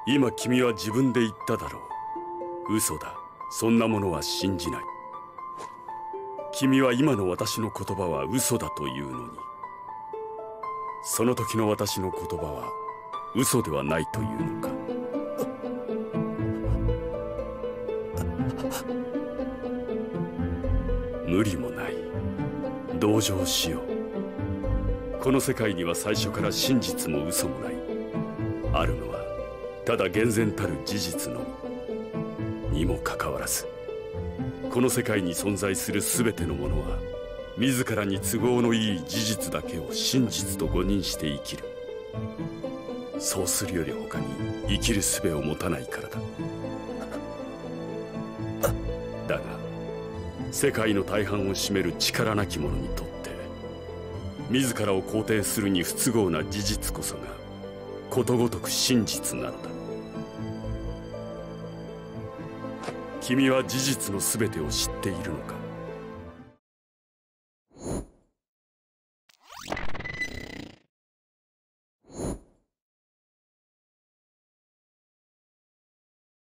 今君は自分で言っただろう。嘘だ。そんなものは信じない。君は今の私の言葉は嘘だというのに、その時の私の言葉は嘘ではないというのか。無理もない。同情しよう。この世界には最初から真実も嘘もない。あるのはただ厳然たる事実のみ。にもかかわらず、この世界に存在する全てのものは自らに都合のいい事実だけを真実と誤認して生きる。そうするより他に生きる術を持たないからだ。だが世界の大半を占める力なき者にとって、自らを肯定するに不都合な事実こそがことごとく真実なのだ。君は事実の全てを知っているのか。